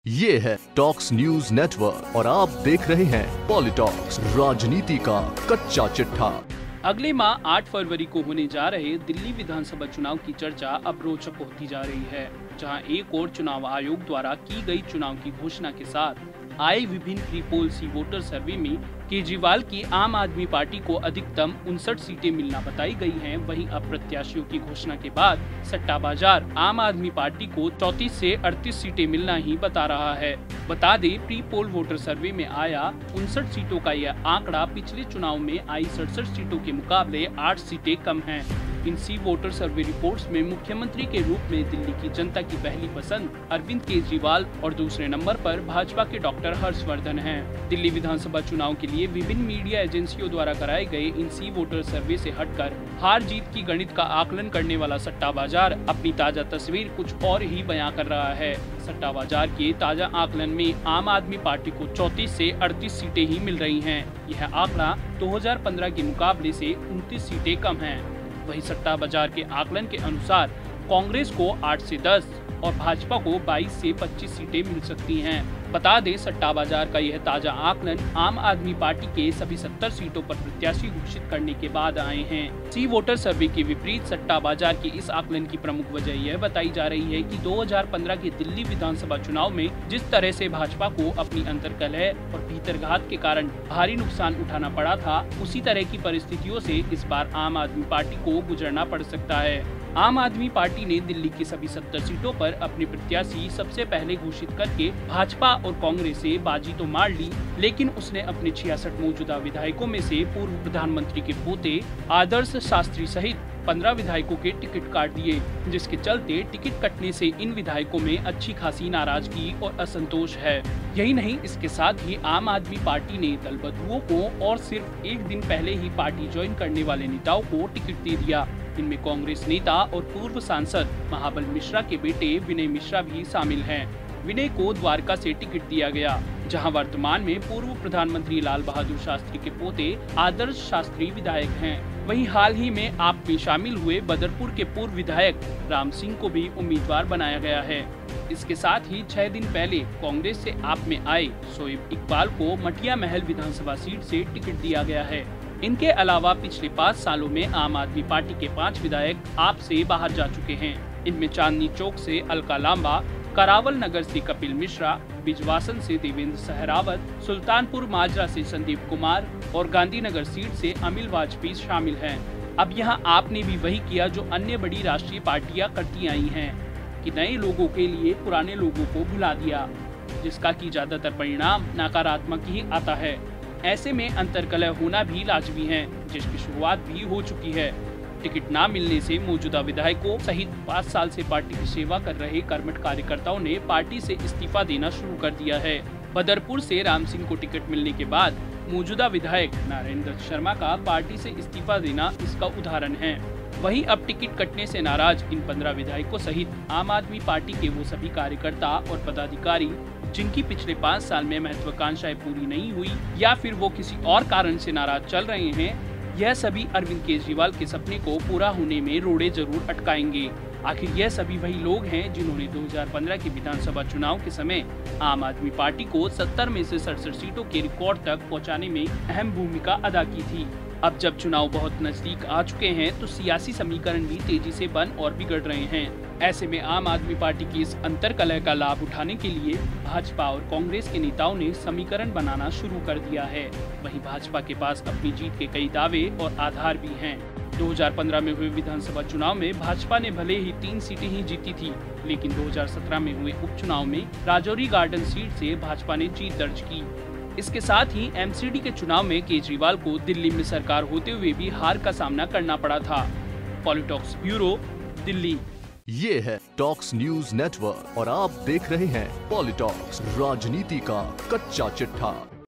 ये है talks news network और आप देख रहे हैं पॉलिटॉक्स, राजनीति का कच्चा चिट्ठा। अगले माह 8 फरवरी को होने जा रहे दिल्ली विधानसभा चुनाव की चर्चा अब रोचक होती जा रही है, जहां एक और चुनाव आयोग द्वारा की गई चुनाव की घोषणा के साथ आए विभिन्न प्री पोल सी वोटर सर्वे में केजरीवाल की आम आदमी पार्टी को अधिकतम 59 सीटें मिलना बताई गई हैं। वहीं अब प्रत्याशियों की घोषणा के बाद सट्टा बाजार आम आदमी पार्टी को 34 से 38 सीटें मिलना ही बता रहा है। बता दें, प्री पोल वोटर सर्वे में आया 59 सीटों का यह आंकड़ा पिछले चुनाव में आई 67 सीटों के मुकाबले 8 सीटें कम हैं। इन सी वोटर सर्वे रिपोर्ट्स में मुख्यमंत्री के रूप में दिल्ली की जनता की पहली पसंद अरविंद केजरीवाल और दूसरे नंबर पर भाजपा के डॉक्टर हर्षवर्धन हैं। दिल्ली विधानसभा चुनाव के लिए विभिन्न मीडिया एजेंसियों द्वारा कराए गए इन सी वोटर सर्वे से हटकर हार जीत की गणित का आकलन करने वाला सट्टा बाजार अपनी ताजा तस्वीर कुछ और ही बयां कर रहा है। सट्टा बाजार के ताजा आकलन में आम आदमी पार्टी को 34 से 38 सीटें ही मिल रही हैं। यह आंकड़ा 2015 के मुकाबले से 29 सीटें कम है। वहीं सट्टा बाजार के आकलन के अनुसार कांग्रेस को 8 से 10 और भाजपा को 22 से 25 सीटें मिल सकती हैं। बता दें, सट्टा बाजार का यह ताजा आकलन आम आदमी पार्टी के सभी 70 सीटों पर प्रत्याशी घोषित करने के बाद आए हैं। सी वोटर सर्वे के विपरीत सट्टा बाजार के इस आकलन की प्रमुख वजह यह बताई जा रही है कि 2015 के दिल्ली विधानसभा चुनाव में जिस तरह से भाजपा को अपनी अंतर्कलह और भीतरघात के कारण भारी नुकसान उठाना पड़ा था, उसी तरह की परिस्थितियों से इस बार आम आदमी पार्टी को गुजरना पड़ सकता है। आम आदमी पार्टी ने दिल्ली की सभी 70 सीटों पर अपने प्रत्याशी सबसे पहले घोषित करके भाजपा और कांग्रेस से बाजी तो मार ली, लेकिन उसने अपने 66 मौजूदा विधायकों में से पूर्व प्रधानमंत्री के पोते आदर्श शास्त्री सहित 15 विधायकों के टिकट काट दिए, जिसके चलते टिकट कटने से इन विधायकों में अच्छी खासी नाराजगी और असंतोष है। यही नहीं, इसके साथ ही आम आदमी पार्टी ने दल बदलुओं को और सिर्फ एक दिन पहले ही पार्टी ज्वाइन करने वाले नेताओं को टिकट दे दिया। इनमें कांग्रेस नेता और पूर्व सांसद महाबल मिश्रा के बेटे विनय मिश्रा भी शामिल हैं। विनय को द्वारका से टिकट दिया गया, जहां वर्तमान में पूर्व प्रधानमंत्री लाल बहादुर शास्त्री के पोते आदर्श शास्त्री विधायक हैं। वहीं हाल ही में आप में शामिल हुए बदरपुर के पूर्व विधायक राम सिंह को भी उम्मीदवार बनाया गया है। इसके साथ ही 6 दिन पहले कांग्रेस से आप में आए शोएब इकबाल को मटिया महल विधानसभा सीट से टिकट दिया गया है। इनके अलावा पिछले 5 सालों में आम आदमी पार्टी के 5 विधायक आप से बाहर जा चुके हैं। इनमें चांदनी चौक से अलका लांबा, करावल नगर से कपिल मिश्रा, बिजवासन से देवेंद्र सहरावत, सुल्तानपुर माजरा से संदीप कुमार और गांधीनगर सीट से अमिल वाजपेयी शामिल हैं। अब यहाँ आपने भी वही किया जो अन्य बड़ी राष्ट्रीय पार्टियां करती आई हैं, कि नए लोगों के लिए पुराने लोगों को भुला दिया, जिसका कि ज्यादातर परिणाम नकारात्मक ही आता है। ऐसे में अंतर्कलह होना भी लाजमी है, जिसकी शुरुआत भी हो चुकी है। टिकट न मिलने से मौजूदा विधायकों सहित 5 साल से पार्टी की सेवा कर रहे कर्मठ कार्यकर्ताओं ने पार्टी से इस्तीफा देना शुरू कर दिया है। बदरपुर से राम सिंह को टिकट मिलने के बाद मौजूदा विधायक नारायण दत्त शर्मा का पार्टी से इस्तीफा देना इसका उदाहरण है। वहीं अब टिकट कटने से नाराज इन 15 विधायकों सहित आम आदमी पार्टी के वो सभी कार्यकर्ता और पदाधिकारी जिनकी पिछले 5 साल में महत्वाकांक्षाएं पूरी नहीं हुई या फिर वो किसी और कारण से नाराज चल रहे हैं, यह सभी अरविंद केजरीवाल के सपने को पूरा होने में रोड़े जरूर अटकाएंगे। आखिर यह सभी वही लोग हैं जिन्होंने 2015 के विधानसभा चुनाव के समय आम आदमी पार्टी को 70 में से 67 सीटों के रिकॉर्ड तक पहुंचाने में अहम भूमिका अदा की थी। अब जब चुनाव बहुत नजदीक आ चुके हैं, तो सियासी समीकरण भी तेजी से बन और बिगड़ रहे हैं। ऐसे में आम आदमी पार्टी की इस अंतर्कलह का लाभ उठाने के लिए भाजपा और कांग्रेस के नेताओं ने समीकरण बनाना शुरू कर दिया है। वहीं भाजपा के पास अपनी जीत के कई दावे और आधार भी हैं। 2015 में हुए विधानसभा चुनाव में भाजपा ने भले ही 3 सीटें ही जीती थी, लेकिन 2017 में हुए उपचुनाव में राजौरी गार्डन सीट से भाजपा ने जीत दर्ज की। इसके साथ ही एमसीडी के चुनाव में केजरीवाल को दिल्ली में सरकार होते हुए भी हार का सामना करना पड़ा था। Politalks bureau, Delhi. ये है टॉक्स न्यूज नेटवर्क और आप देख रहे हैं पॉलिटॉक्स, राजनीति का कच्चा चिट्ठा।